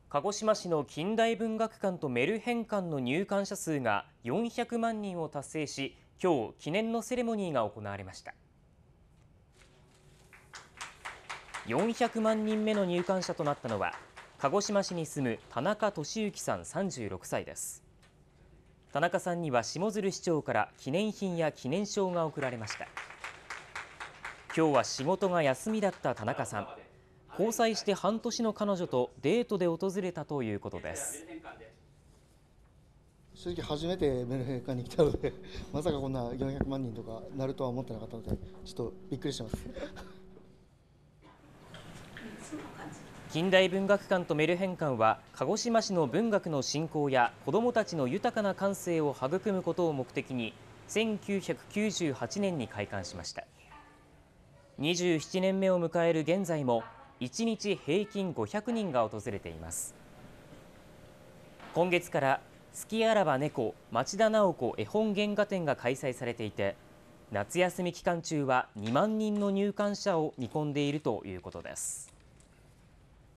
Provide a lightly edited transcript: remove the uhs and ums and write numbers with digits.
鹿児島市の近代文学館とメルヘン館の入館者数が400万人を達成し、今日記念のセレモニーが行われました。400万人目の入館者となったのは、鹿児島市に住む田中俊之さん36歳です。田中さんには下鶴市長から記念品や記念証が贈られました。今日は仕事が休みだった田中さん。交際して半年の彼女とデートで訪れたということです。 正直初めてメルヘン館に来たので、まさかこんな400万人とかなるとは思ってなかったので、ちょっとびっくりしてます。 近代文学館とメルヘン館は、鹿児島市の文学の振興や子どもたちの豊かな感性を育むことを目的に、1998年に開館しました。27年目を迎える現在も、1日平均500人が訪れています。今月から好きあらば猫町田直子絵本原画展が開催されていて、夏休み期間中は2万人の入館者を見込んでいるということです。